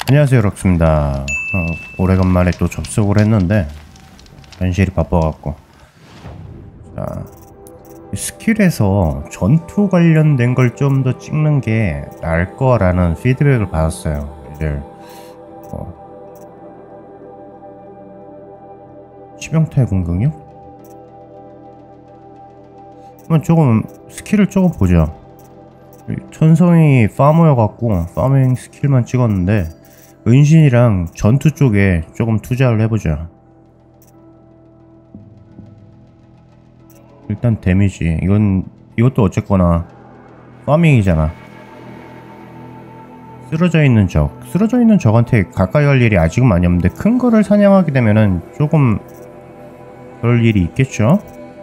안녕하세요, 럭스입니다. 오래간만에 또 접속을 했는데 현실이 바빠갖고. 자, 스킬에서 전투 관련된 걸 좀 더 찍는 게 나을 거라는 피드백을 받았어요. 이제 치명타의 공격력? 한번 조금 스킬을 조금 보죠. 천성이 파머여갖고 파밍 스킬만 찍었는데 은신이랑 전투 쪽에 조금 투자를 해보죠. 일단 데미지 이것도 어쨌거나 파밍이잖아. 쓰러져 있는 적한테 가까이 갈 일이 아직은 많이 없는데 큰 거를 사냥하게 되면은 조금 그럴 일이 있겠죠?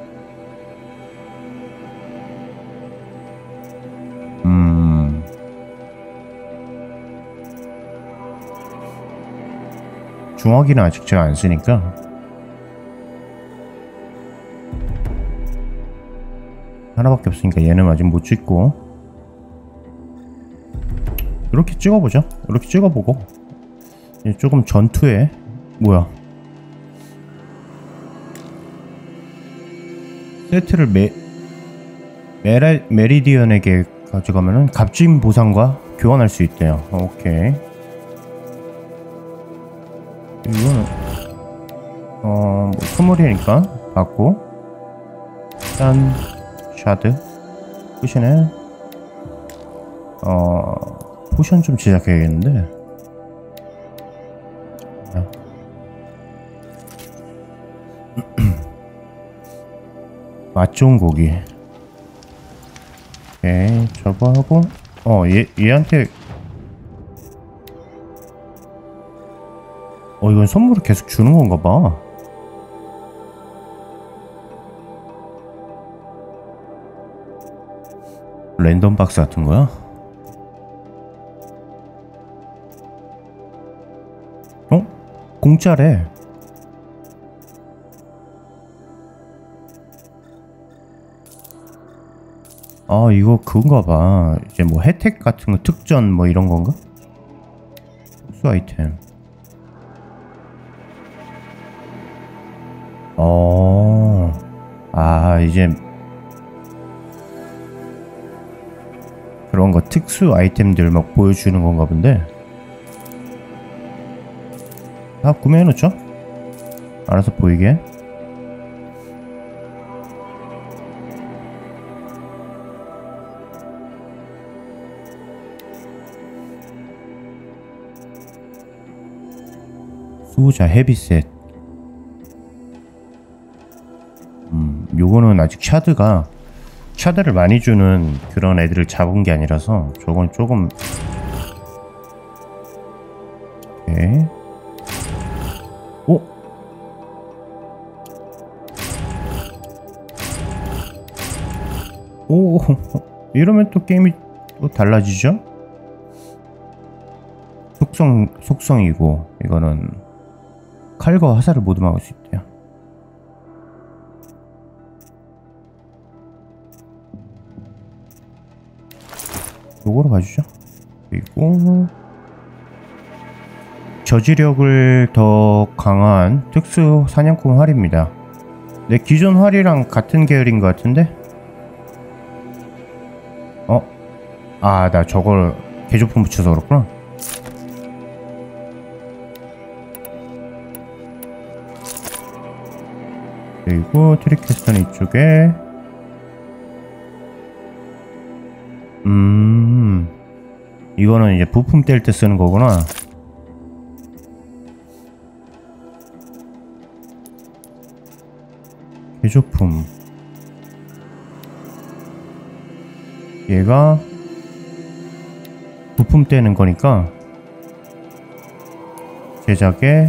중화기는 아직 제가 안 쓰니까 하나밖에 없으니까 얘는 아직 못 찍고 이렇게 찍어보죠. 이렇게 찍어보고 조금 전투에 뭐야 세트를 메리디언에게 가져가면은 값진 보상과 교환할 수 있대요. 오케이. 이거는 뭐 선물이니까 받고 일단 샤드 끝이네. 포션 좀 제작해야겠는데. 맛 좋은 고기. 오케이, 저거 하고 얘한테 이건 선물을 계속 주는 건가 봐. 랜덤 박스 같은 거야? 공짜래. 이거 그건가 봐. 이제 뭐 혜택 같은 거, 특전 뭐 이런 건가? 수 아이템. 이제 그런 거 특수 아이템들 막 보여주는 건가 본데. 다 구매해놓죠? 알아서 보이게. 수호자 헤비셋. 요거는 아직 샤드를 많이 주는 그런 애들을 잡은 게 아니라서 저건 조금. 오케이. 오 이러면 또 게임이 또 달라지죠? 속성이고 이거는 칼과 화살을 모두 막을 수 있대요. 요거로 봐주죠. 그리고 저지력을 더 강한 특수 사냥꾼 활입니다. 내 기존 활이랑 같은 계열인 것 같은데? 나 저걸 개조품 붙여서 그렇구나. 그리고 트리캐스터는 이쪽에. 이거는 이제 부품 뗄 때 쓰는 거구나. 개조품. 얘가 부품 떼는 거니까 제작에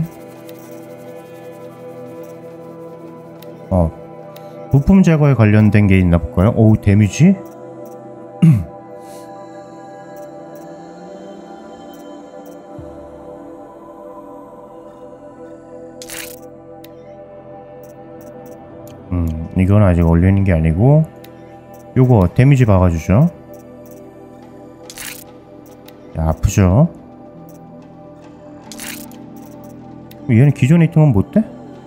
부품 제거에 관련된 게 있나 볼까요? 데미지? 이건 아직 올리는 게 아니고 요거 데미지 박아주죠. 아프죠? 얘는 기존에 있던 건 못 돼?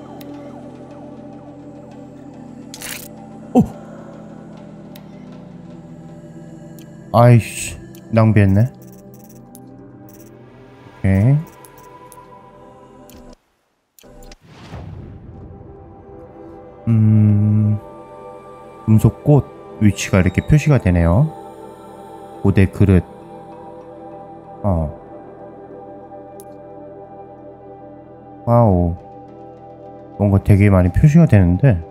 오! 아이씨, 낭비했네. 오케이. 금속꽃 위치가 이렇게 표시가 되네요. 고대 그릇. 와우. 뭔가 되게 많이 표시가 되는데,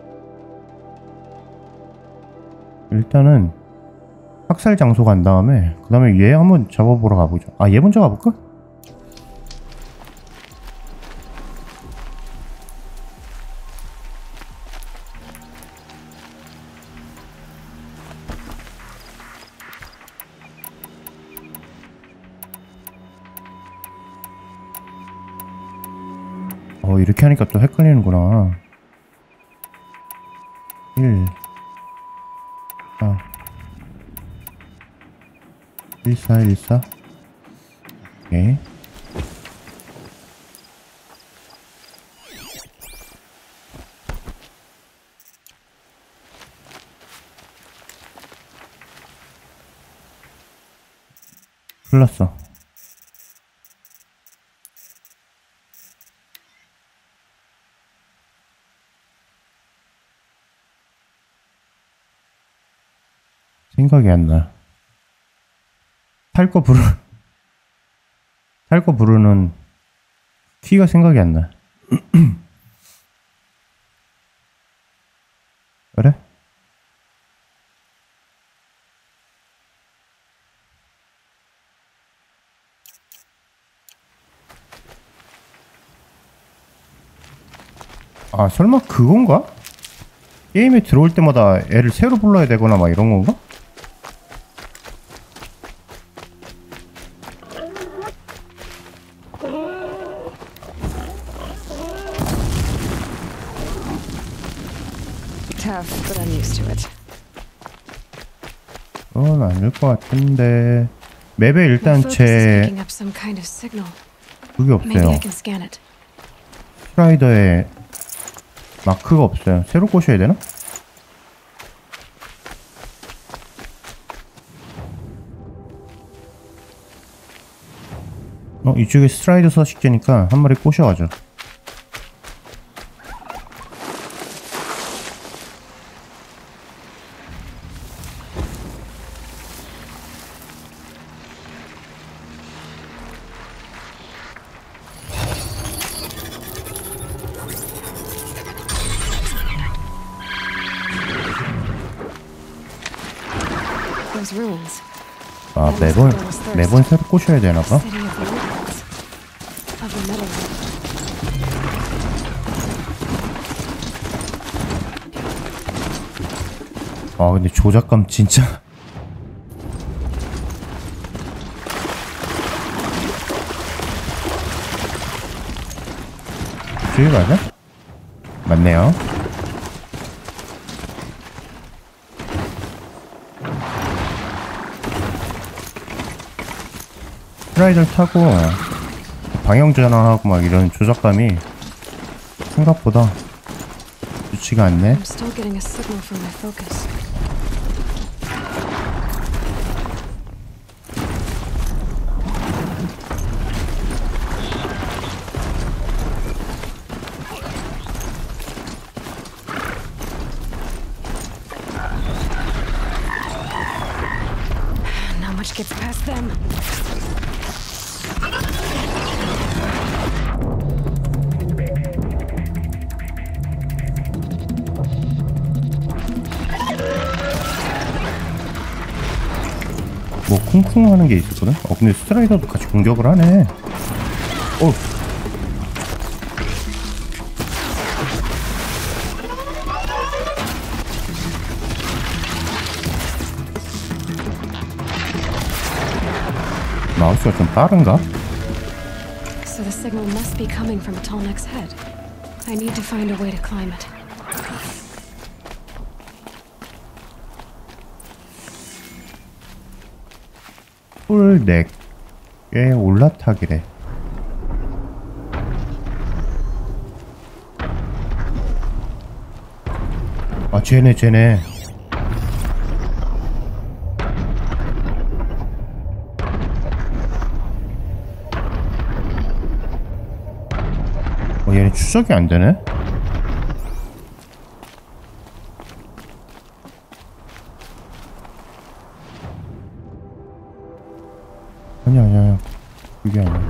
일단은 학살 장소 간 다음에 그 다음에 얘 한번 잡아보러 가보죠. 아, 얘 먼저 가볼까? 이렇게 하니까 또 헷갈리는구나. 1 4 1414. 오케이. 흘렀어. 생각이 안 나. 탈 거 부르는 키가 생각이 안 나. 그래? 아, 설마 그건가? 게임에 들어올 때마다 애를 새로 불러야 되거나 막 이런 건가? Tough, but I'm used to it. 그건 아닐 것 같은데. 맵에 일단 My focus is 제 picking up some kind of signal. 그게 Maybe 없어요. I can scan it. 스라이더에 마크가 없어요. 새로 꼬셔야 되나? 이쪽에 스라이더 서식제니까 한 마리 꼬셔가죠. Those ruins. 아, 매번 새로 꼬셔야 되나봐. City of the ruins. Of the metal world. 아, 근데 조작감 진짜. 저기 맞아? 맞네요. 스라이더를 타고 방향 전환하고 막 이런 조작감이 생각보다 좋지가 않네. I'm still getting a signal from my focus. Not much gets past them. 뭐 쿵쿵 하는 게 있었거든? 근데 스트라이더도 같이 공격을 하네. 마우스가 좀 빠른가? So the signal must be coming from Tallneck's head. I need to find a way to climb it. 톨넥에 올라타기래. 아, 쟤네. 얘네 추적이 안 되네? 아니야. 그게 아니야.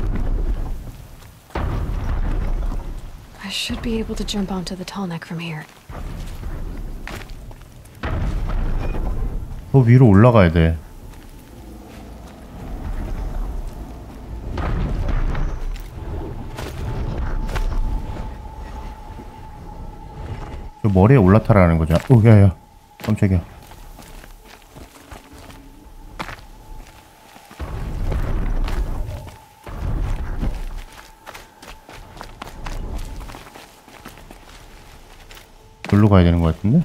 I should be able to jump onto the tall neck from here. 더 위로 올라가야 돼. 저 머리에 올라타라는 거죠. 오, 야야. 깜짝이야. 여기로 가야 되는 것 같은데?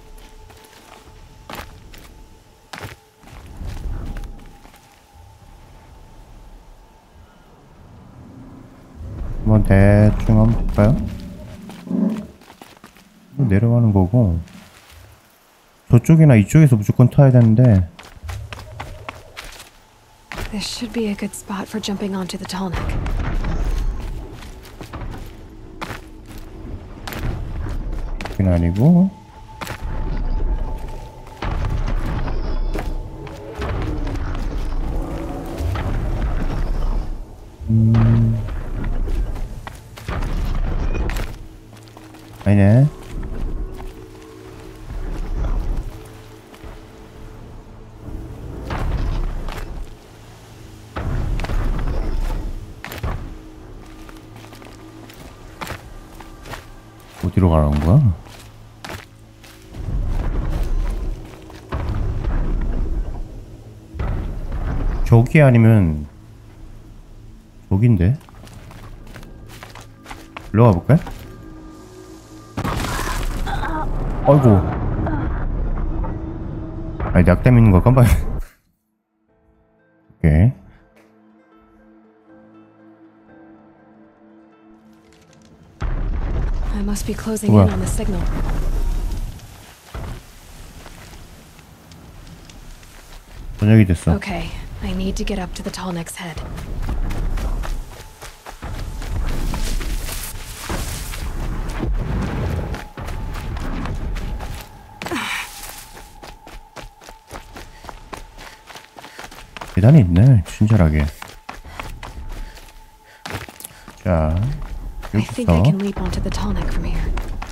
한번 대충 한번 볼까요? 내려가는 거고, 저쪽이나 이쪽에서 무조건 타야 되는데. This should be a good spot for jumping onto the tall neck. 여긴 아니고. 아니네. 어디로 가라는 거야? 저기 아니면 저긴데? 일로 가볼까요? 아이고. 아니, 낙담 있는 거 깜빡. 오케이. I must be closing in on the signal. 저녁이 됐어. Okay, I need to get up to the tall neck's head. 계단이 있네, 친절하게. 자, I think I 여기서 can leap onto the tall neck from here.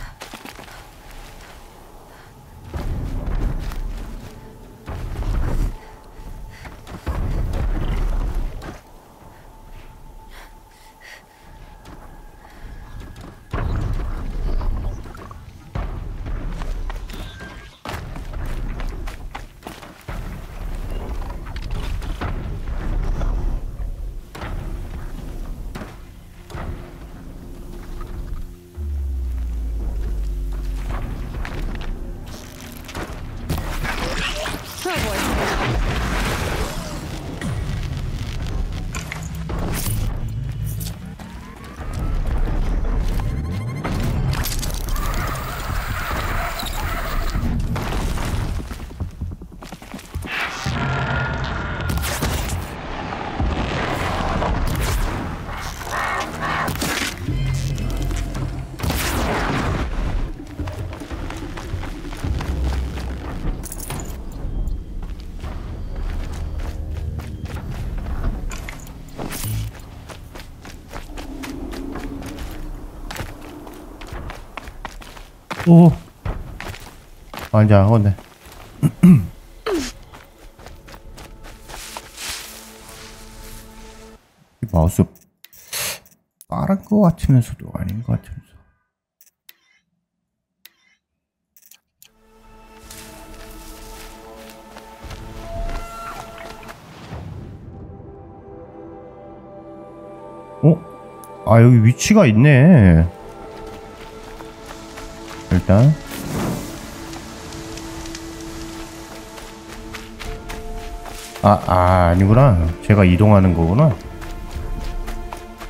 오. 아니야, 근데 이 마우스 빠른 거 같으면서도 아닌 거 같으면서. 어? 아, 여기 위치가 있네. 일단 아니구나. 제가 이동하는 거구나.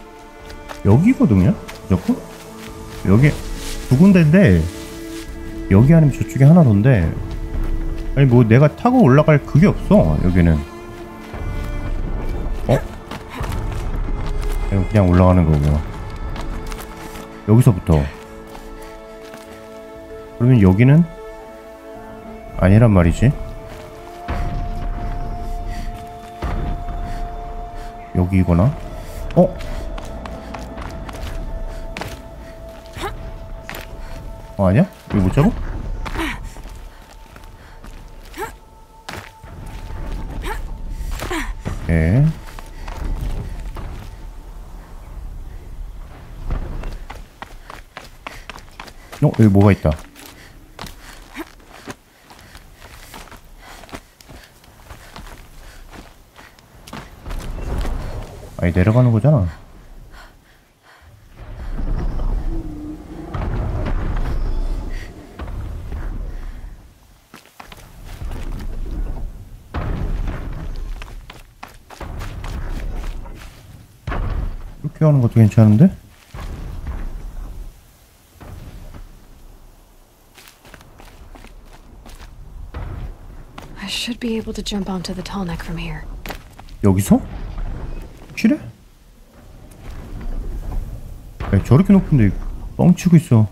여기거든요? 무조건? 여기 두 군데인데 여기 아니면 저쪽에 하나 더인데, 아니 뭐 내가 타고 올라갈 그게 없어 여기는. 어? 그냥 올라가는 거고요. 여기서부터. 그러면 여기는 아니란 말이지. 여기거나. 어? 아니야? 이거 못 잡아? 오케이. 여기 뭐가 있다. 아니 내려가는 거잖아. 이렇게 하는 것도 괜찮은데? I should be able to jump onto the tall neck from here. 여기서? 확실해? 야, 저렇게 높은데 뻥치고 있어.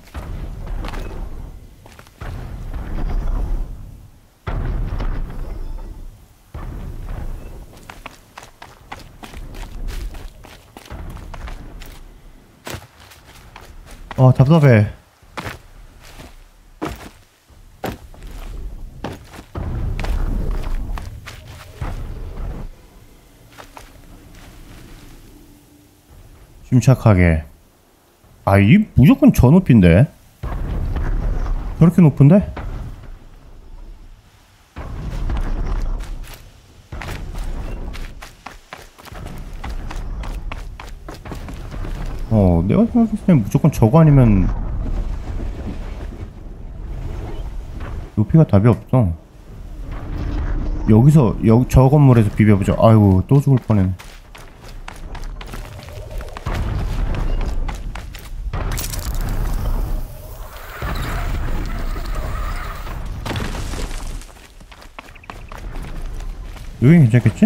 아 답답해. 침착하게. 아, 이 무조건 저 높이인데? 저렇게 높은데? 내가 생각했을 땐 무조건 저거 아니면 높이가 답이 없어. 여기서 저 건물에서 비벼보자. 아이고 또 죽을 뻔했네. 여기 괜찮겠지?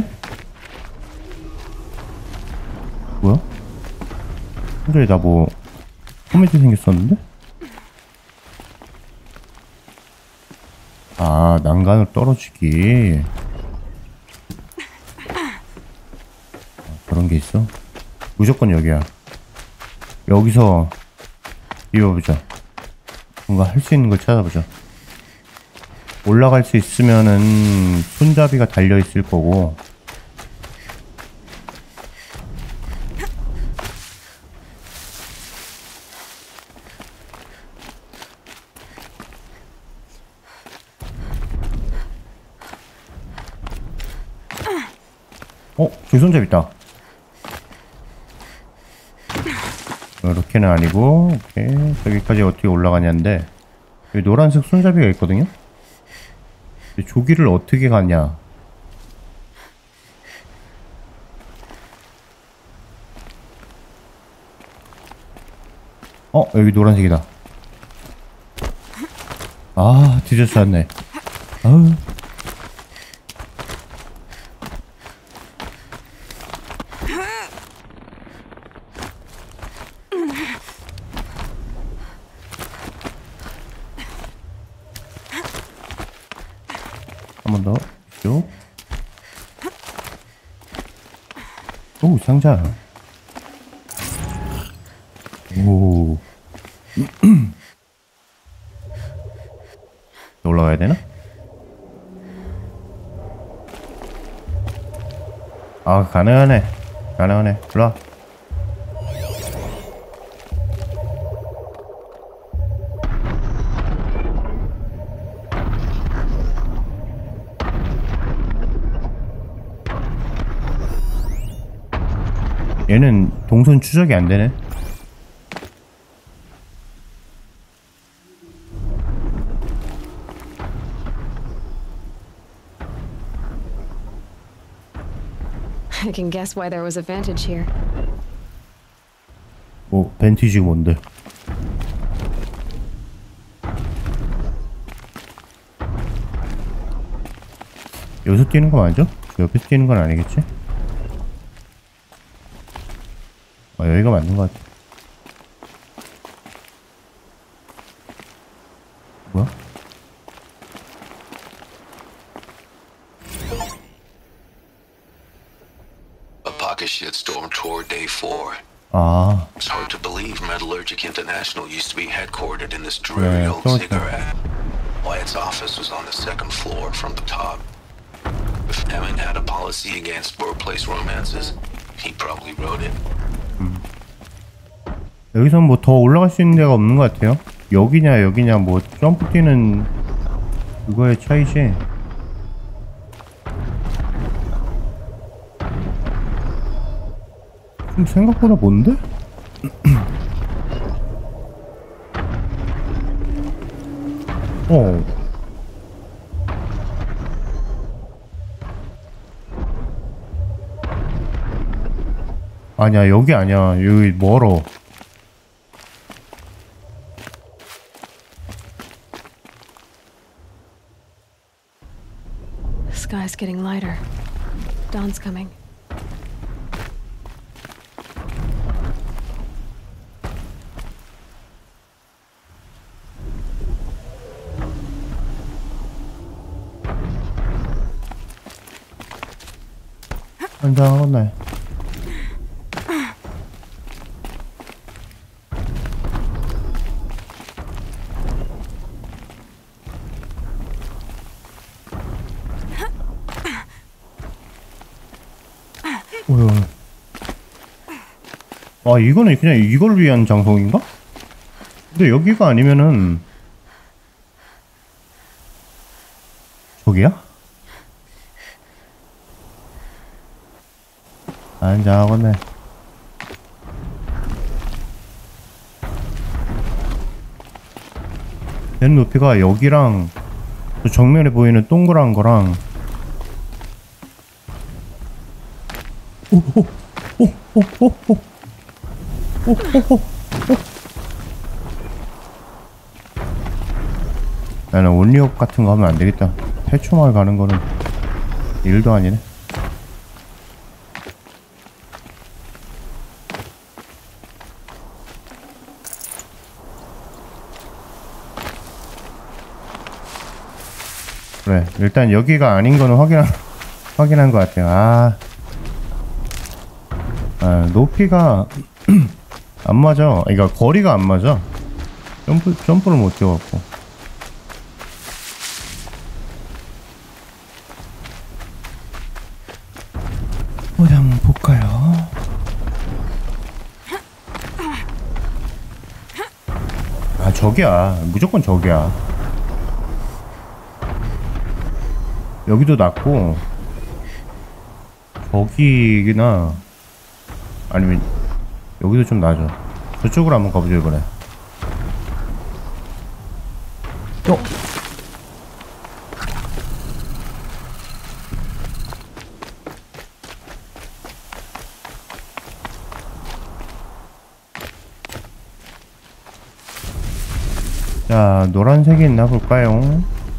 뭐야? 근데 나 뭐 코미디 생겼었는데? 아 난간으로 떨어지기. 그런 게 있어? 무조건 여기야. 여기서 비벼보자. 뭔가 할 수 있는 걸 찾아보자. 올라갈 수 있으면은 손잡이가 달려 있을 거고. 저기 손잡이 있다. 이렇게는 아니고. 오케이. 저기까지 어떻게 올라가냐인데, 여기 노란색 손잡이가 있거든요. 조기를 어떻게 가냐? 여기 노란색이다. 아, 뒤져서 왔네. 아우. 한 번 더. 이쪽. 오, 상자. 오. 올라가야 되나? 아, 가능하네. 가능하네. 올라와. 얘는 동선 추적이 안 되네. I can guess why there was a vantage here. 뭐 벤티지가 뭔데? 여기서 뛰는 거 맞아? 옆에서 뛰는 건 아니겠지? 여기가 맞는 것 같아. 뭐야? A pocket shitstorm toward day 4. 아, It's hard to believe Metallurgic International used to be headquartered in this dreary 네, old 또 cigarette. Wyatt's office was on the second floor from the top. If Emmett had a policy against workplace romances, he probably wrote it. 여기선 뭐 더 올라갈 수 있는 데가 없는 것 같아요. 여기냐 여기냐 뭐 점프 뛰는 그거의 차이지. 좀 생각보다 뭔데? 어. 아니야 여기 아니야 여기 멀어. The sky's getting lighter. Dawn's coming. 한장하겠네. 아 이거는 그냥 이걸 위한 장소인가? 근데 여기가 아니면은 저기야? 안장하겠네. 얘는 높이가 여기랑 저 정면에 보이는 동그란 거랑 오오오오오오오 나는 온리업 같은 거 하면 안 되겠다. 태초마을 가는 거는 일도 아니네. 그래, 일단 여기가 아닌 거는 확인한 것 같아요. 높이가 안 맞아. 그러니까 거리가 안 맞아. 점프를 못 뛰어갖고. 어디 한번 볼까요? 저기야. 무조건 저기야. 여기도 낮고 저기나 아니면 여기도 좀 낮아. 저쪽으로 한번 가보죠 이번에. 자, 노란색이 있나 볼까요?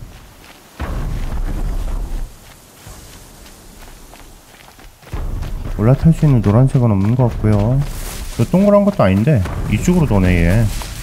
올라탈 수 있는 노란색은 없는 것 같고요. 저 동그란 것도 아닌데 이쪽으로 도네 얘.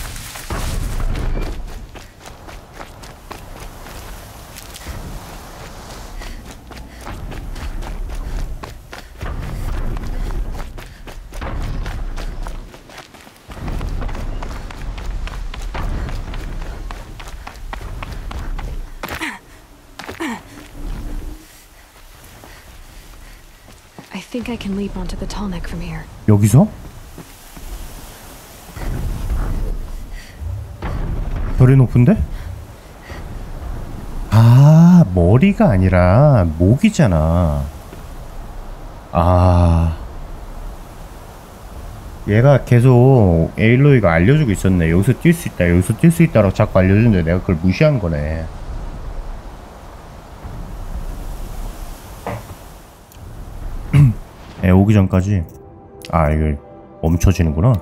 I think I can leap onto the tall neck from here. 여기서? 별이 높은데? 머리가 아니라 목이잖아. 얘가 계속 에일로이가 알려주고 있었네. 여기서 뛸 수 있다, 여기서 뛸 수 있다라고 자꾸 알려주는데 내가 그걸 무시한 거네. 오기 전까지. 이거 멈춰지는구나.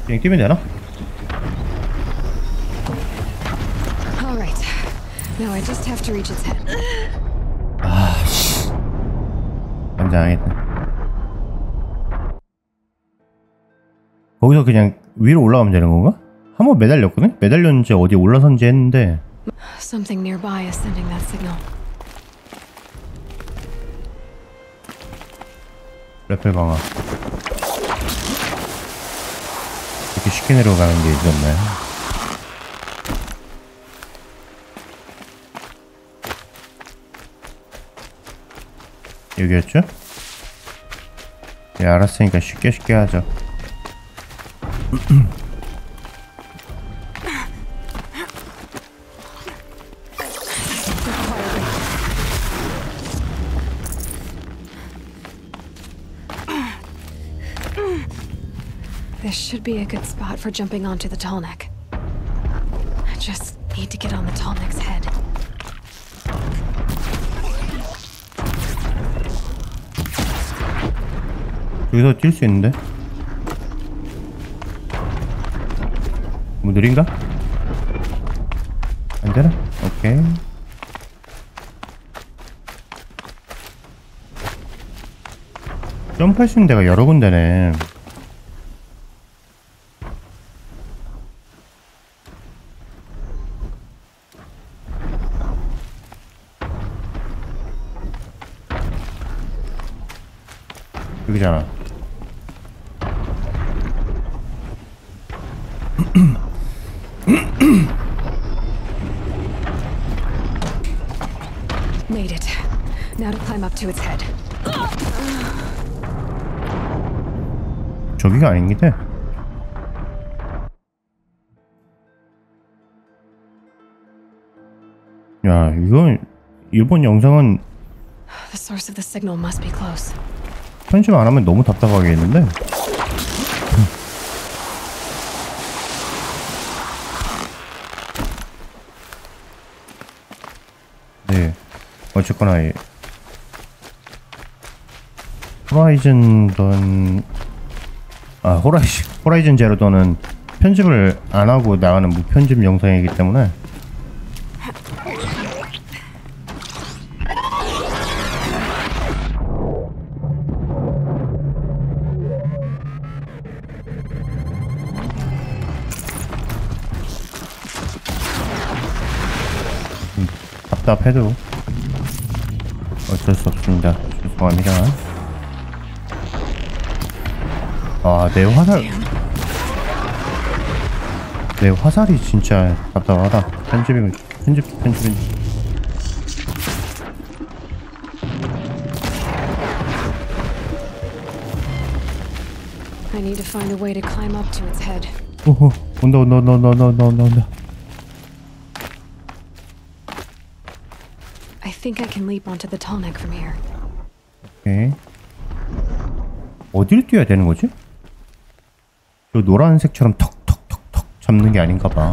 그냥 뛰면 되나? All right. Now I just have to reach its head. 아씨 완장하겠다. 거기서 그냥 위로 올라가면 되는 건가? 한번 매달렸거든? 매달렸는지 어디 올라선지 했는데 Something nearby is sending that signal. 레펠 강화. 이렇게 쉽게 내려가는 게 있었네. 여기였죠? 예, 알았으니까 쉽게 하죠. This should be a good spot for jumping onto the tall neck. I just need to get on the tall neck's head. 여기서 뛸 수 있는데? 뭐 느린가? 안 되나? 오케이. 점프할 수 있는 데가 여러 군데네. 여기잖아. Made it. Now to climb up to its head. 저기가 아닌데? 야, 이번 영상은 The source of the signal must be close. 편집 안 하면 너무 답답하겠는데? 네, 어쨌거나 호라이즌 제로 던은 편집을 안 하고 나가는 무편집 영상이기 때문에 답답해도 어쩔 수 없습니다. 죄송합니다. 아, 내 화살이 진짜 답답하다. 편집이. I need to find a way to climb up to its head. 오호, 온다. I think I can leap onto the tall neck from here. 오케이. 어디를 뛰어야 되는 거지? 저 노란색처럼 턱 잡는 게 아닌가 봐.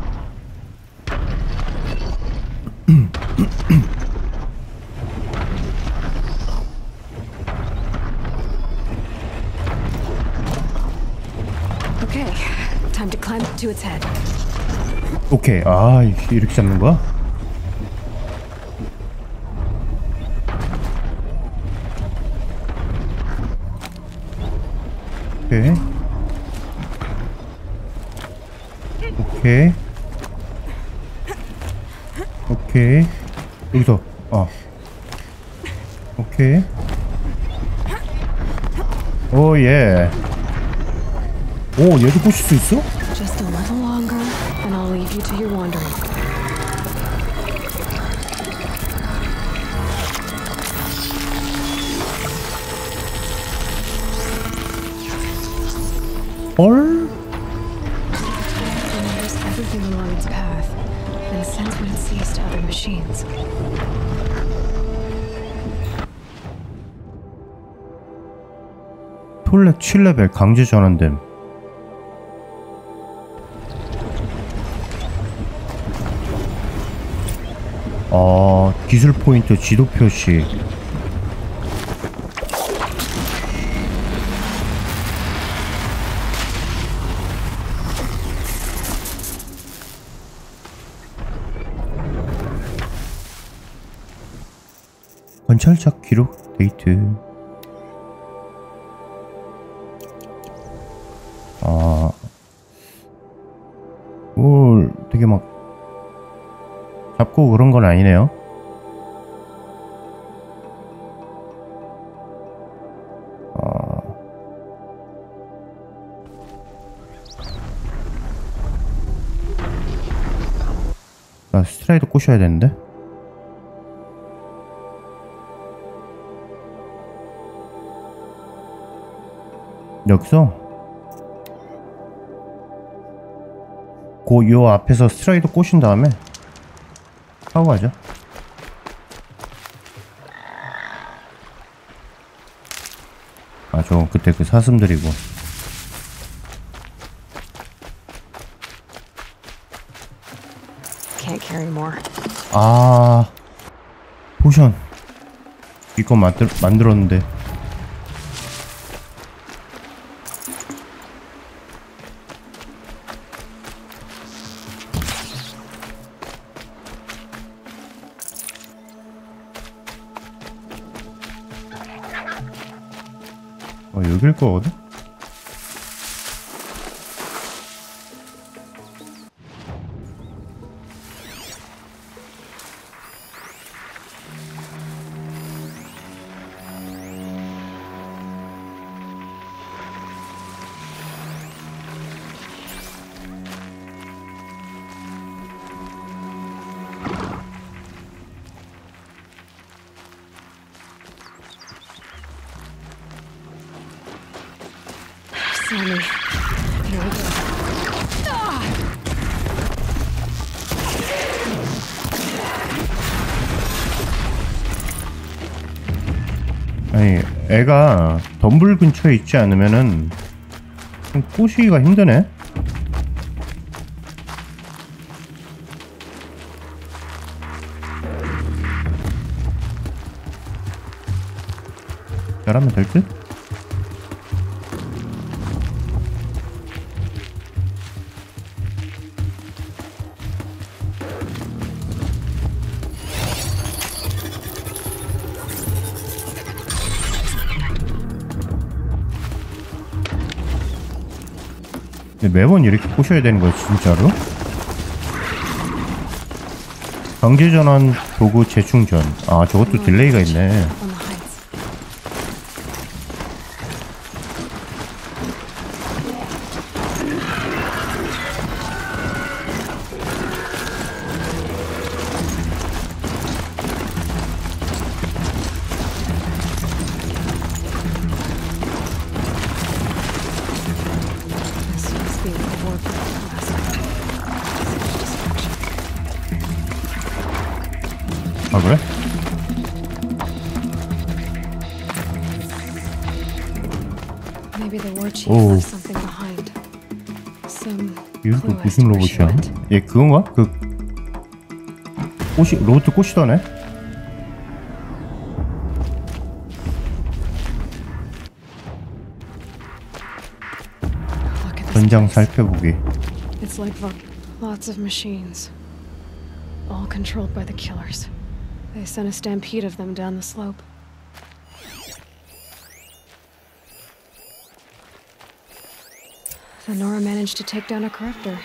Okay, time to climb up to its head. 오케이. 아, 이렇게 잡는 거야? 오케이. 여기서 오케이. 오, 예. 오, 얘도 보실 수 있어? Just a little longer, and I'll leave you to your wandering. 헐? It notice everything along its path, and sense what it sees to other machines. 톨렉 7레벨 강제 전환됨. 기술 포인트 지도 표시. 관찰자 기록 데이트. 아, 뭘 되게 막 잡고 그런 건 아니네요. 나 스트라이드 꼬셔야 되는데. 여기서 요 앞에서 스트라이드 꼬신 다음에 하고 가죠. 아, 저 그때 그 사슴들이고. Can't carry more. 아, 포션 이거 만들었는데. 여길 거거든? Sammy. Here we go. 아니, 애가 덤블 근처에 있지 않으면은 좀 꼬시기가 힘드네. 잘하면 될 듯? 근데 매번 이렇게 꼬셔야 되는 거야, 진짜로? 강제전환 도구 재충전. 아, 저것도 딜레이가 있네. On the heights. This must be the warp last night. Such distraction. 아, 그래? Maybe the war chief Oh. left something behind. Some 이거 clue 또 as to 무슨 where she 로봇이야? went. 얘 그건가? 그 로봇 꼬시더네? Look at this 전장 place. 살펴보기. It's like lots of machines, all controlled by the killers. They sent a stampede of them down the slope. The Nora managed to take down a corruptor.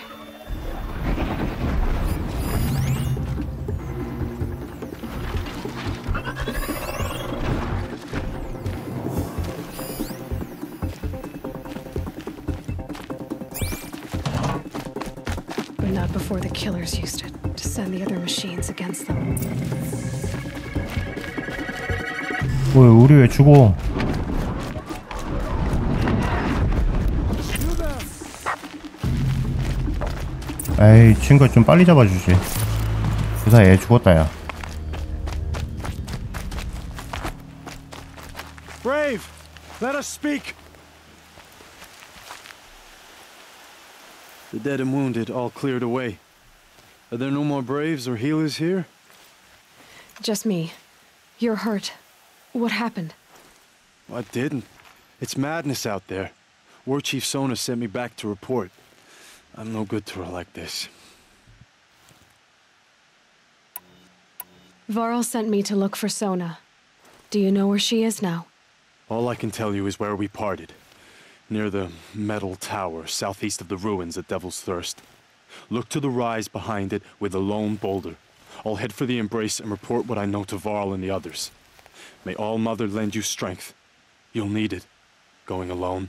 But not before the killers used it to send the other machines against them. 우리 왜 죽어? 에이, 친구 좀 빨리 잡아주지. 그 사이에 죽었다, 야. Brave, let us speak. The dead and wounded all cleared away. Are there no more Braves or healers here? Just me. You're hurt. What happened? I didn't. It's madness out there. War Chief Sona sent me back to report. I'm no good to her like this. Varl sent me to look for Sona. Do you know where she is now? All I can tell you is where we parted. Near the metal tower, southeast of the ruins at Devil's Thirst. Look to the rise behind it with a lone boulder. I'll head for the embrace and report what I know to Varl and the others. May All Mother lend you strength. You'll need it, going alone.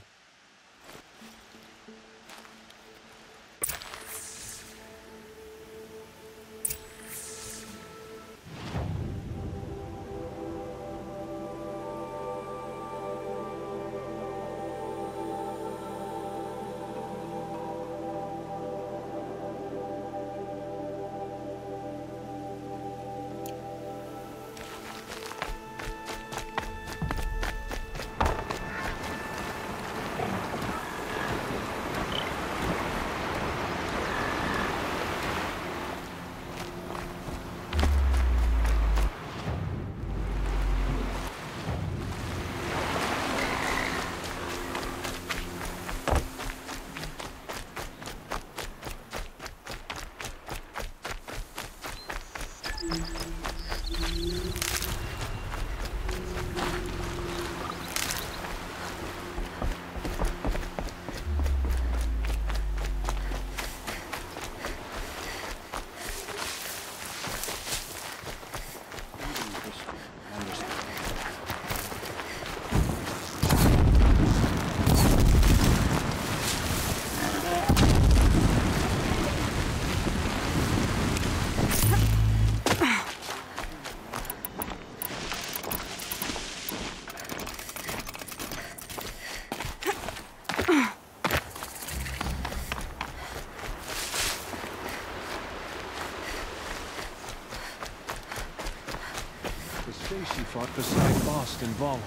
She fought beside Faust and Vala.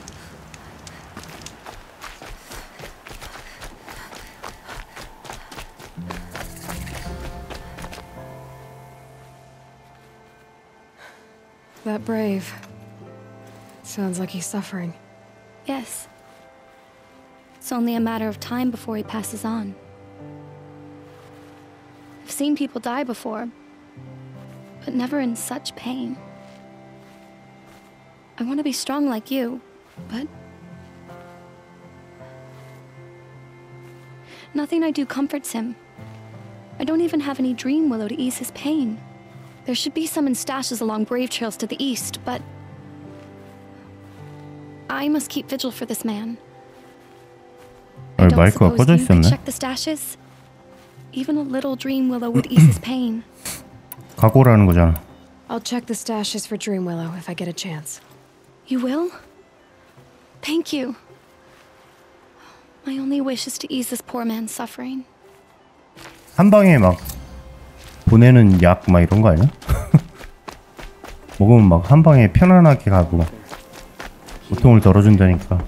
That brave. Sounds like he's suffering. Yes. It's only a matter of time before he passes on. I've seen people die before, but never in such pain. I want to be strong like you, but nothing I do comforts him. I don't even have any dream willow to ease his pain. There should be some in stashes along brave trails to the east, but I must keep vigil for this man. I don't 마이크가 suppose 꺼져 you could 있었네. check the stashes? Even a little dream willow would ease his pain. 각오라는 거잖아. I'll check the stashes for Dream Willow if I get a chance. You will? Thank you. My only wish is to ease this poor man's suffering. 한 방에 막 보내는 약 막 이런 거 아니야? 먹으면 막 한 방에 편안하게 가고 고통을 덜어준다니까.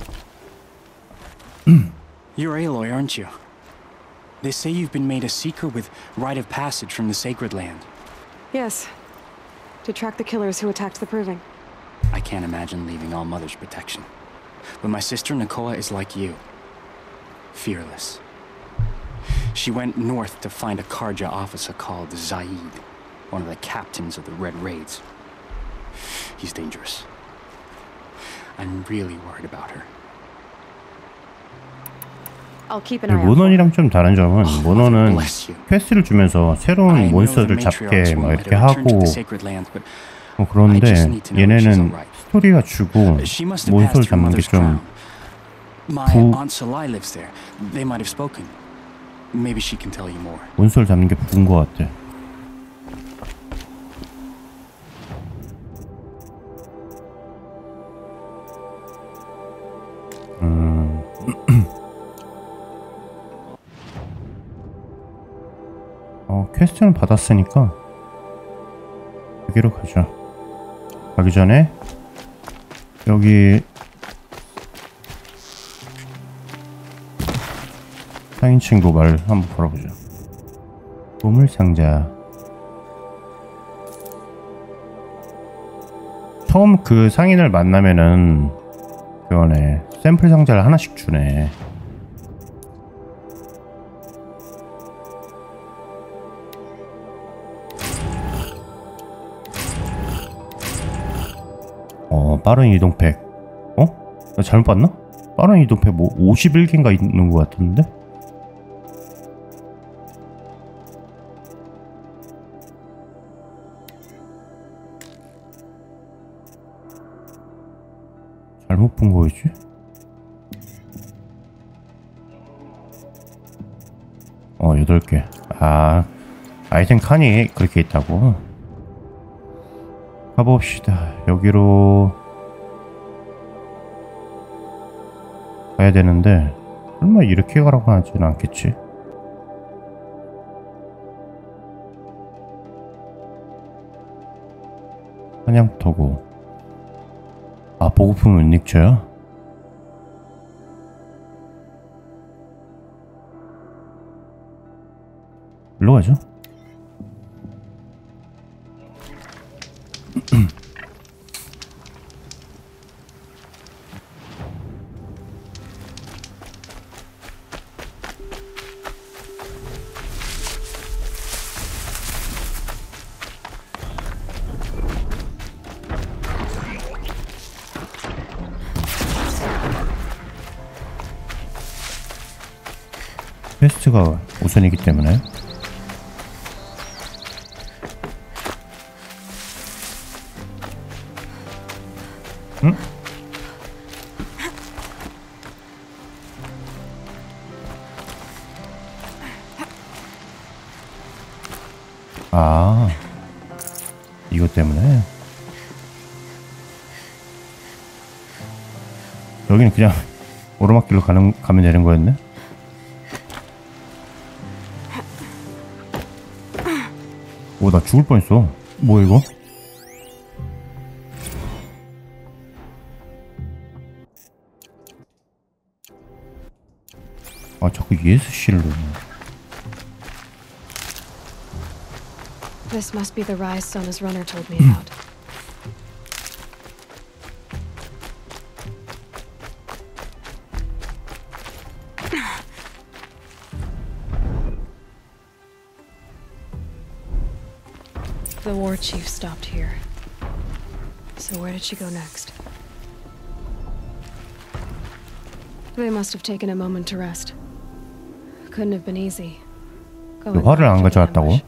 You're Aloy, aren't you? They say you've been made a seeker with rite of passage from the Sacred Land. Yes. To track the killers who attacked the Proving. I can't imagine leaving All Mother's protection. But my sister Nakoa is like you. Fearless. She went north to find a Karja officer called Zaid, one of the captains of the Red Raids. He's dangerous. I'm really worried about her. I'll keep an eye out. 모넌이랑 좀 다른 점은 모넌은 퀘스트를 주면서 새로운 몬스터를 잡게 막 이렇게 하고 그런데 얘네는 스토리가 주고 몬스터를 잡는 게 좀 몬스터를 잡는 게 부은 것 같아. 퀘스트는 받았으니까 여기로 가자. 가기 전에 여기 상인 친구 말 한번 걸어보자. 보물상자. 처음 그 상인을 만나면은 그거네, 샘플 상자를 하나씩 주네. 빠른 이동팩. 나 잘못 봤나? 빠른 이동패 뭐 51개인가 있는 것 같은데? 잘못 본 거였지? 어, 8개. 아, 아이템 칸이 그렇게 있다고? 가봅시다. 여기로 가야 되는데 설마 이렇게 가라고 하지는 않겠지? 사냥터고. 아, 보급품 은닉처야? 일로 가죠. 퀘스트가 우선이기 때문에. 응? 아, 이것 때문에. 여기는 그냥 오르막길로 가면 되는 거였네? 오, 나 죽을 뻔했어. 뭐야 이거? 아, 자꾸 ESC를 넣네. This must be the rise Sona's runner told me about. The war chief stopped here. So where did she go next? They must have taken a moment to rest. Couldn't have been easy. Going 화를 안 back to the 가져왔다고? ambush.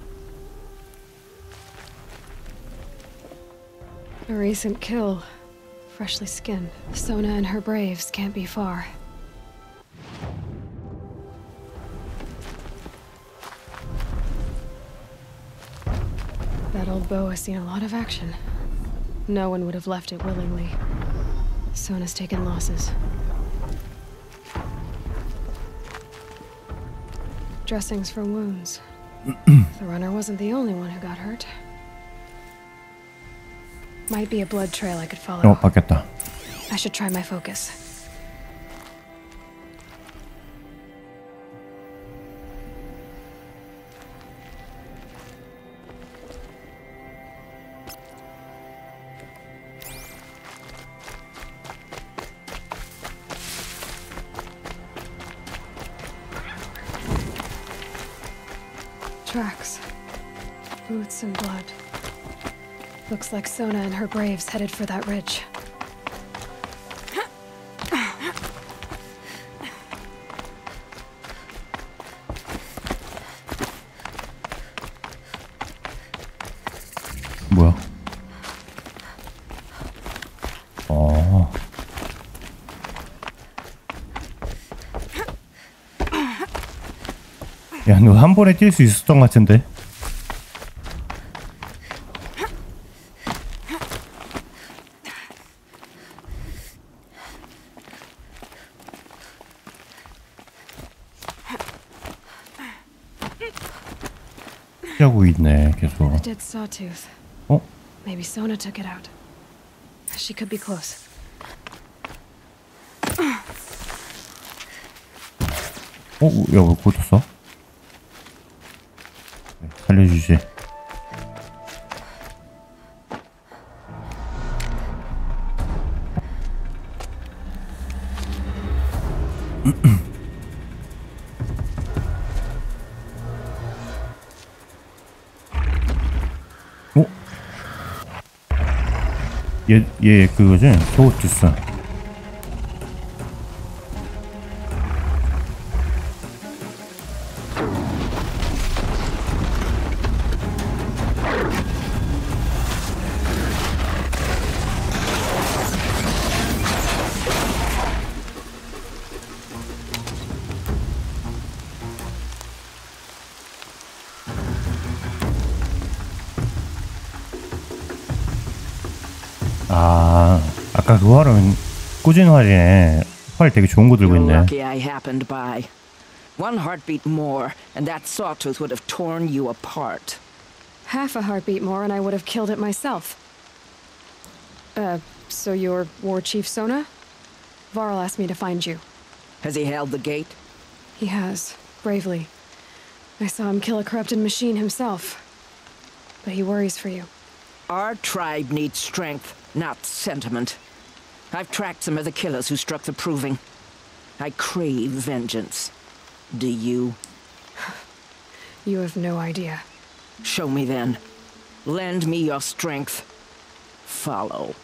A recent kill. Freshly skinned. Sona and her braves can't be far. That old bow has seen a lot of action. No one would have left it willingly. Sona's taken losses. Dressings for wounds. The runner wasn't the only one who got hurt. Might be a blood trail I could follow. 바뀌었다. I should try my focus. Tracks. Boots and blood. Looks like Sona and her braves headed for that ridge. 뭐야? 어. 야, 너 한 번에 뛸 수 있었던 것 같은데? 하고 있네, 계속. The dead sawtooth. 어? Maybe Sona took it out. She could be close. 어? 야, 왜 꽂혔어? 살려주지. 어? 얘 그거지? 소우투스. 아, 아까 그 활은 꾸준 활이네. 활 되게 좋은 거 들고 You're 있네. lucky I happened by. One heartbeat more, and that sawtooth would have torn you apart. Half a heartbeat more and I would have killed it myself. So you're War Chief Sona? Varl asked me to find you. Has he held the gate? He has, bravely. I saw him kill a corrupted machine himself. But he worries for you. Our tribe needs strength, not sentiment. I've tracked some of the killers who struck the Proving. I crave vengeance. Do you? You have no idea. Show me then. Lend me your strength. Follow.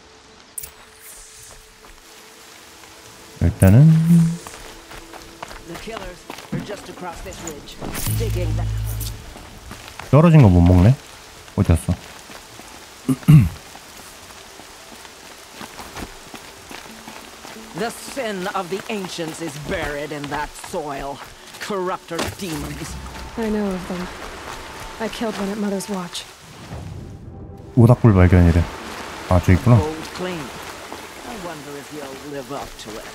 일단은 The killers are just across this ridge, digging the... 떨어진 거 못 먹네. 어디 갔어? The sin of the ancients is buried in that soil. Corrupter demons. I know of them. I killed one at Mother's Watch. 오닥불 발견이래. 아, 저기 있구나. Gold clean. I wonder if you'll live up to it.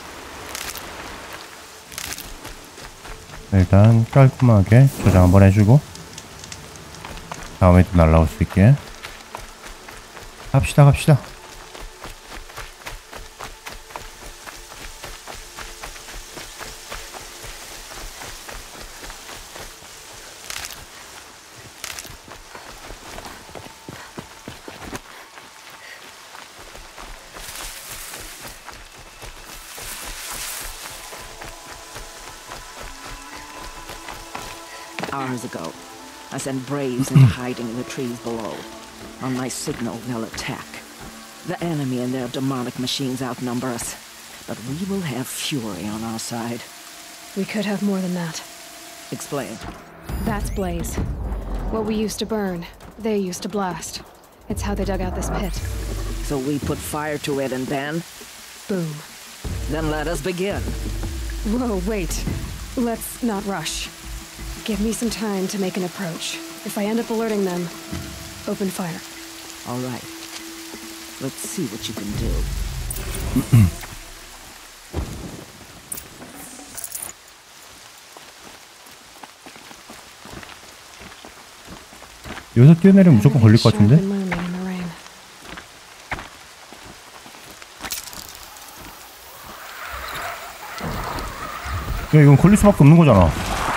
일단 깔끔하게 저장 한번 해주고 다음에 또 날라올 수 있게 갑시다. Hours ago, I sent braves into hiding in the trees below. On my signal, they'll attack. The enemy and their demonic machines outnumber us, but we will have fury on our side. We could have more than that. Explain. That's Blaze. What we used to burn, they used to blast. It's how they dug out this pit. So we put fire to it and then? Boom. Then let us begin. Whoa, wait. Let's not rush. Give me some time to make an approach. If I end up alerting them, open fire. All right. Let's see what you can do. 여기서 뛰어내리면 무조건 걸릴 것 같은데? Sharp and looming in the rain. 야, 이건 걸릴 수밖에 없는 거잖아.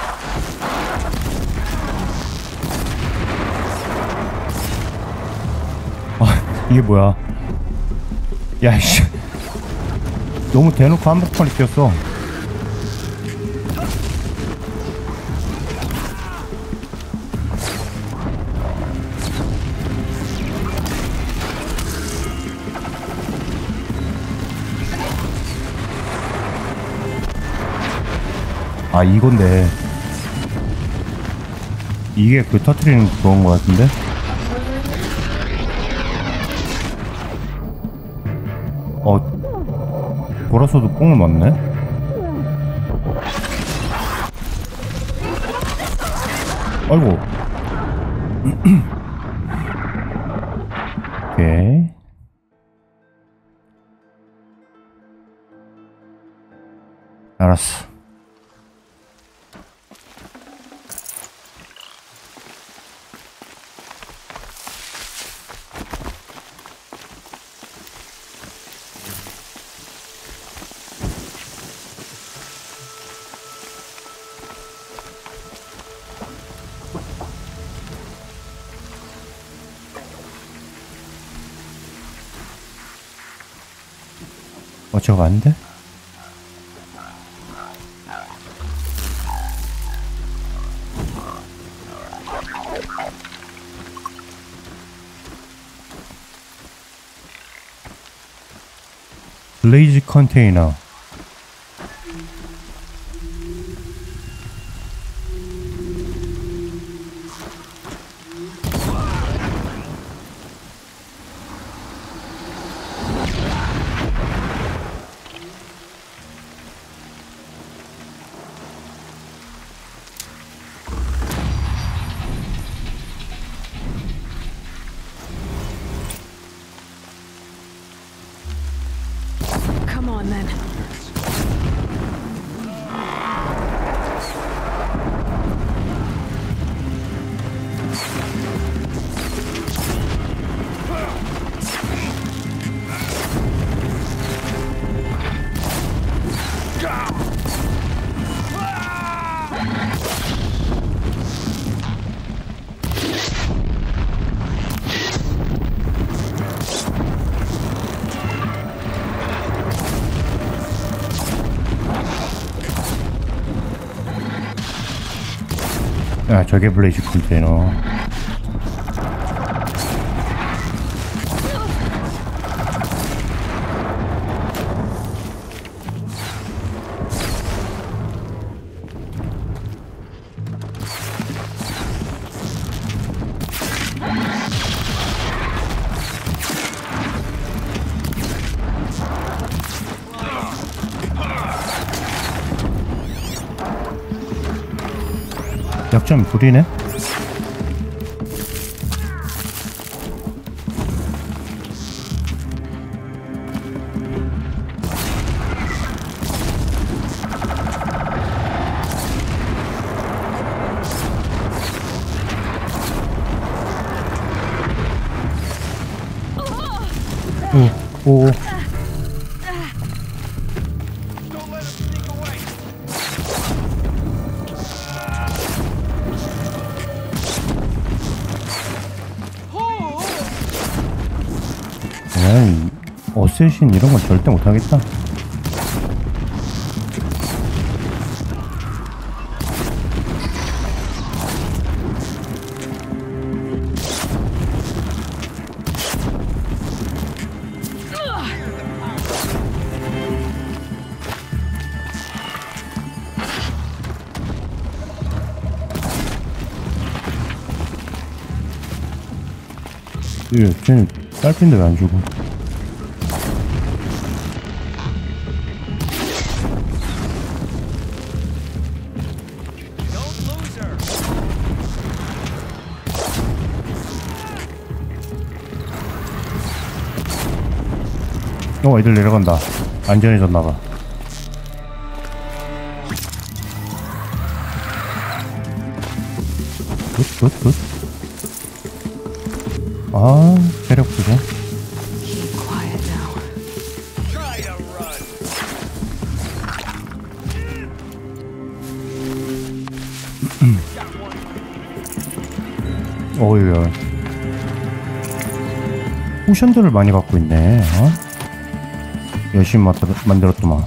아, 이게 뭐야? 야, 이씨. 너무 대놓고 한복판에 뛰었어. 아, 이건데. 이게 그 터트리는 그건 것 같은데? 돌아서도 뽕을 맞네? 아이고. 오케이. 알았어. 저거 안 돼? 블레이즈 컨테이너. on then. 아, 저게 블레이즈 컨테이너. 약점 불이네? 오. 어쌔신 이런 건 절대 못하겠다. 쟤는 딸핀데 왜 안 주고? 애들 내려간다. 안전해졌나봐. 굿. 아, 체력 부족. Keep quiet now. 어이야. 포션들을 많이 갖고 있네. 어? 열심히 만들었더만.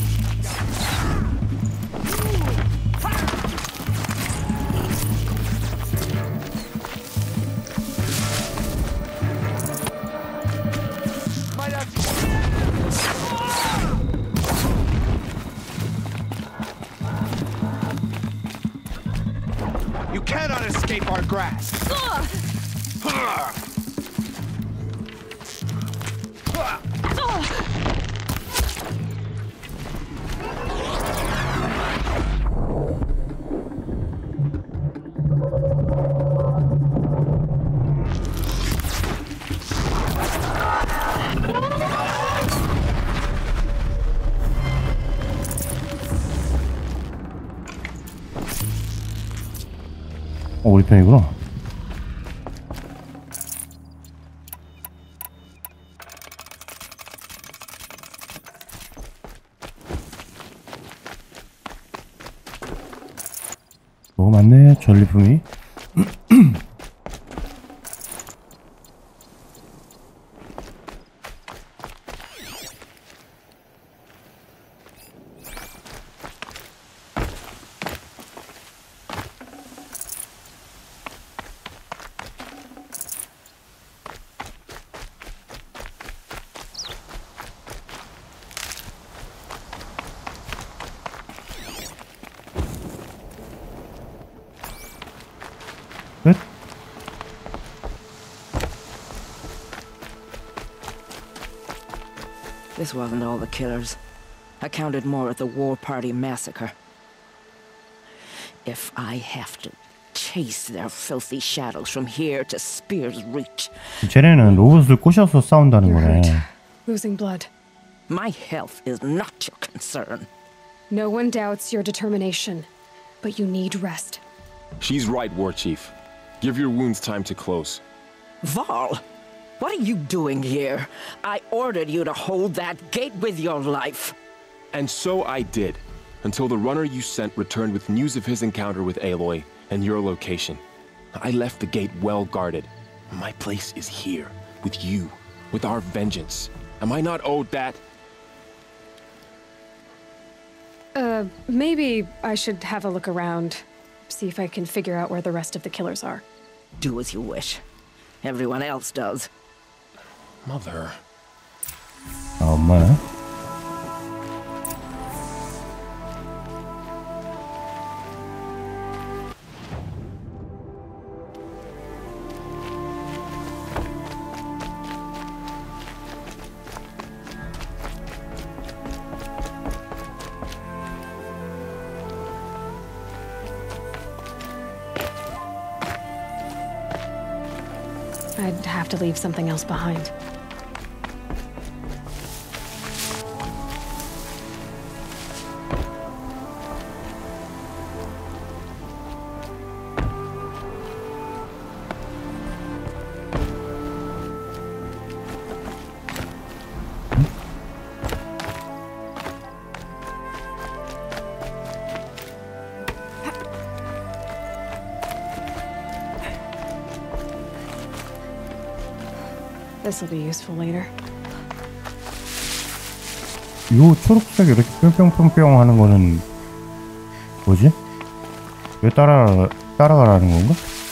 You cannot escape our grasp. 우리 편이구나. 너무 많네, 전리품이. 끝? This wasn't all the killers. I counted more at the War Party massacre. If I have to chase their filthy shadows from here to Spear's Reach. 쟤네는 로봇을 꼬셔서 싸운다는 You're 거네. hurt. Losing blood. My health is not your concern. No one doubts your determination, but you need rest. She's right, War Chief. Give your wounds time to close. Val, what are you doing here? I ordered you to hold that gate with your life. And so I did, until the runner you sent returned with news of his encounter with Aloy and your location. I left the gate well guarded. My place is here, with you, with our vengeance. Am I not owed that? Maybe I should have a look around, see if I can figure out where the rest of the killers are. Do as you wish. Everyone else does. Mother. 엄마야? I'd have to leave something else behind. This'll be useful later. 요 초록색 이렇게 뿅뿅뿅뿅 하는 거는 뭐지? 왜 따라가라는 건가?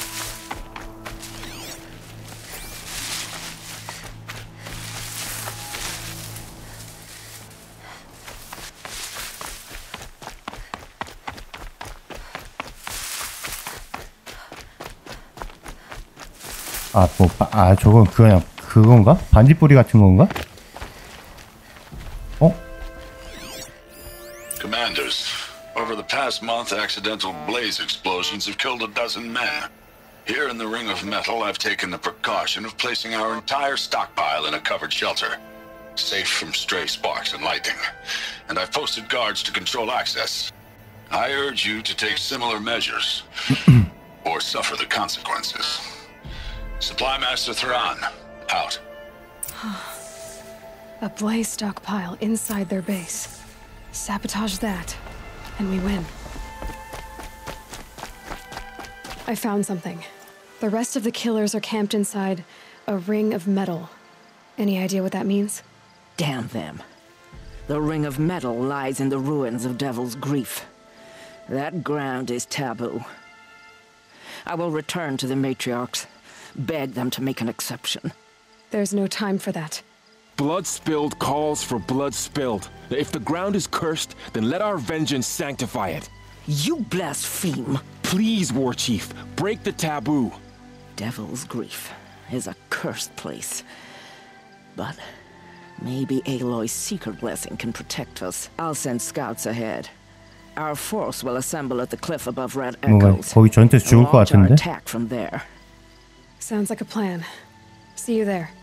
저건 그냥 그건가? 반딧불이 같은 건가? Commanders, over the past month, accidental blaze explosions have killed a dozen men. Here in the Ring of Metal, I've taken the precaution of placing our entire stockpile in a covered shelter, safe from stray sparks and lightning. And I've posted guards to control access. I urge you to take similar measures, or suffer the consequences. Supply Master Thran, out. A blaze stockpile inside their base. Sabotage that, and we win. I found something. The rest of the killers are camped inside a ring of metal. Any idea what that means? Damn them. The Ring of Metal lies in the ruins of Devil's Grief. That ground is taboo. I will return to the matriarchs, beg them to make an exception. There's no time for that. Blood spilled calls for blood spilled. If the ground is cursed, then let our vengeance sanctify it. You blaspheme! Please, War Chief, break the taboo. Devil's Grief is a cursed place. But maybe Aloy's secret blessing can protect us. I'll send scouts ahead. Our force will assemble at the cliff above Red Echoes. 거기 전투에서 죽을 것 Launch our 같은데? attack from there. Sounds like a plan. See you there.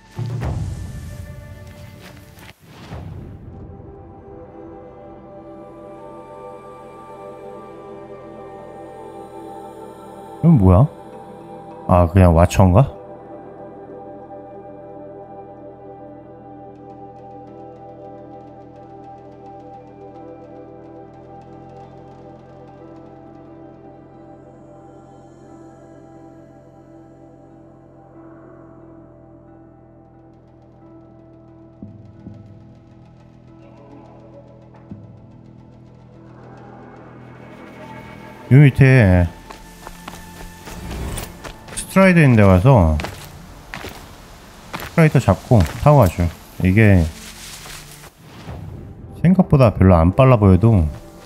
이건 뭐야? 그냥 와처인가? 요 밑에 스트라이더 있는 데 가서 스트라이더 잡고 타고 가죠. 이게 생각보다 별로 안 빨라 보여도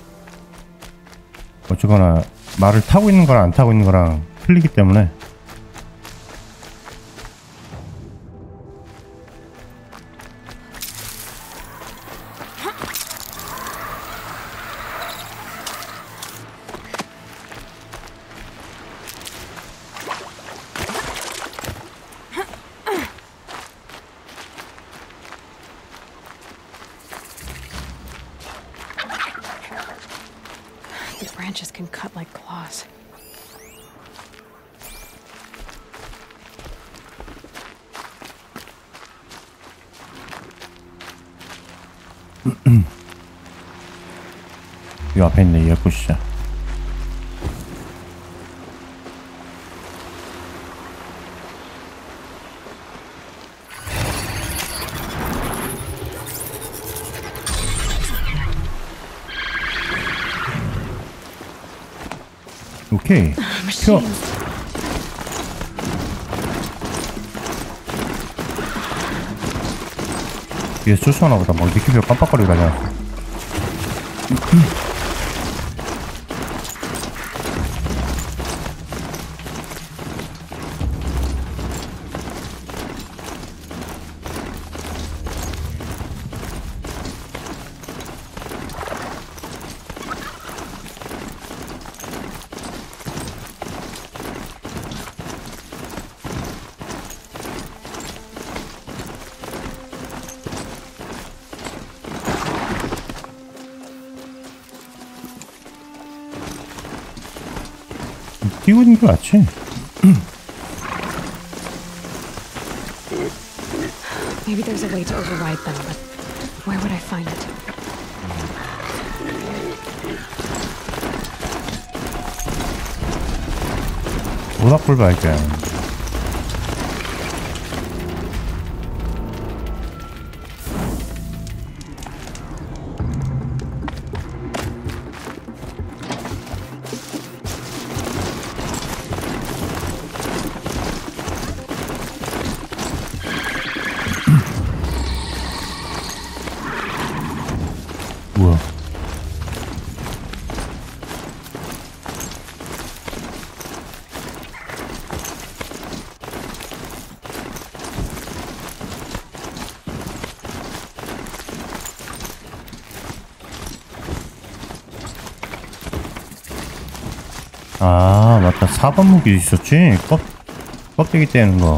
어쨌거나 말을 타고 있는 거랑 안 타고 있는 거랑 틀리기 때문에 pause. 이 앞에 있네. 얘 보시자. 오케이. 펴. 뒤에서 쫓아오나 보다. 막 느낌표 깜빡거리고 다녀. 뛰고 있는 게 맞지? Maybe there's a way to override them, but where would I find it? 모닥불 발견. 뭐야? 아, 맞다. 4번 무기 있었지? 껍데기 떼는 거.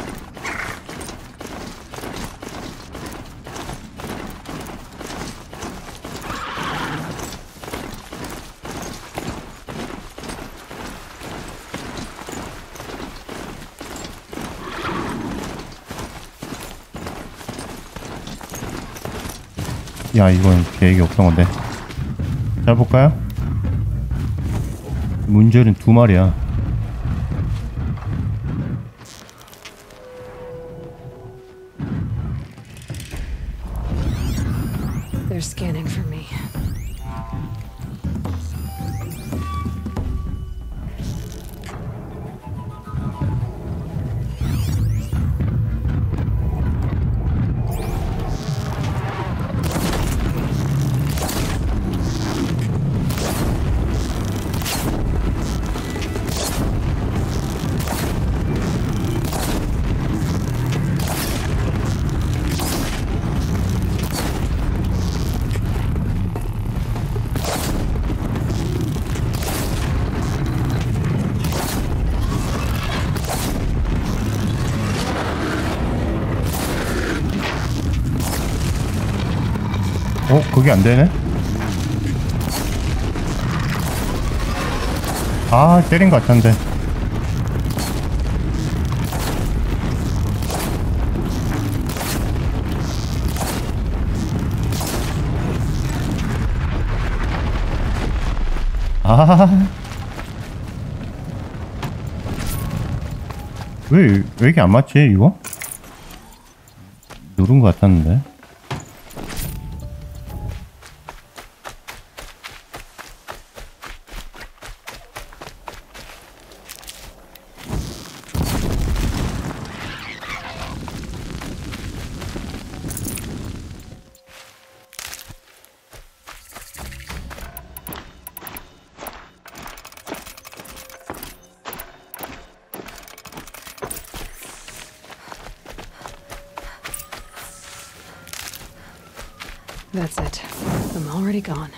야, 이건 계획이 없던 건데. 잘 볼까요? 문제는 두 마리야. They're scanning for me. 그게 안 되네? 아, 때린 것 같은데. 아. 왜 이게 안 맞지, 이거? 누른 것 같았는데. That's it. I'm already gone.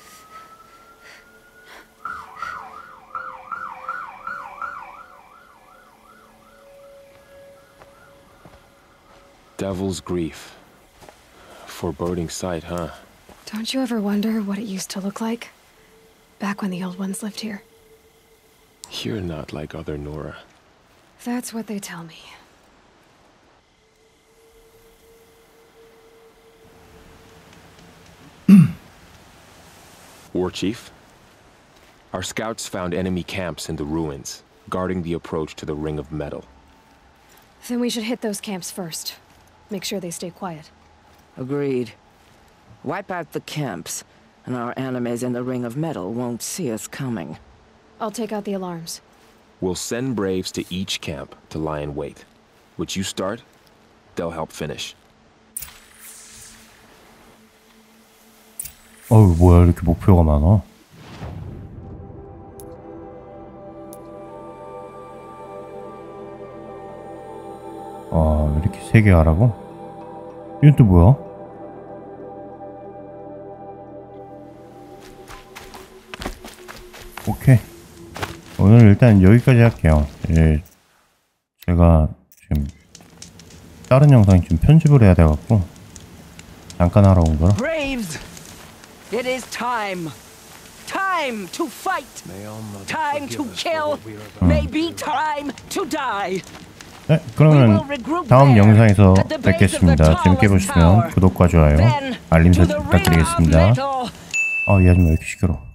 Devil's Grief. Foreboding sight, huh? Don't you ever wonder what it used to look like? Back when the old ones lived here? You're not like other Nora. That's what they tell me. War Chief? Our scouts found enemy camps in the ruins, guarding the approach to the Ring of Metal. Then we should hit those camps first. Make sure they stay quiet. Agreed. Wipe out the camps, and our enemies in the Ring of Metal won't see us coming. I'll take out the alarms. We'll send Braves to each camp to lie in wait. Which you start, they'll help finish. 어우, 뭐야, 이렇게 목표가 많아. 아, 이렇게 3개 하라고? 이건 또 뭐야? 오케이. 오늘 일단 여기까지 할게요. 예, 제가 지금 다른 영상 좀 편집을 해야 돼갖고 잠깐 하러 온 거라. Braves! It is time! Time to fight! Time to kill! Maybe time to die! 네, 그러면 다음 영상에서 뵙겠습니다. 재밌게 보시면 구독과 좋아요, 알림 설정 부탁드리겠습니다. 아, 이 아줌마 왜 이렇게 시끄러워.